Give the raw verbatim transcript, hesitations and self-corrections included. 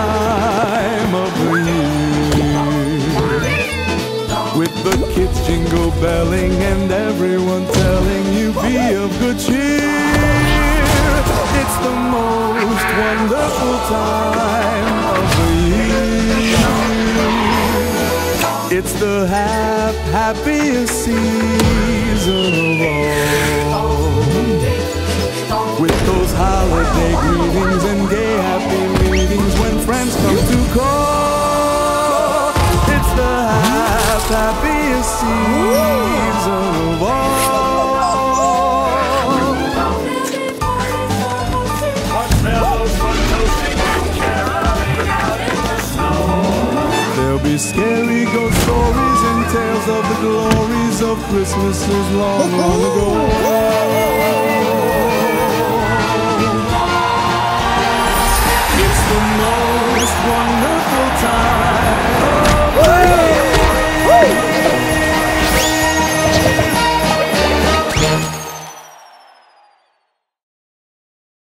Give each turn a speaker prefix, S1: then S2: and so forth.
S1: time of the year, with the kids jingle belling and everyone telling you be of good cheer. It's the most wonderful time of the year. It's the hap happiest season of all, with those holiday greetings and gay happy meetings when friends come to call. It's the hap happiest season of all. There'll be scary ghost stories and tales of the glories of Christmases long, long ago.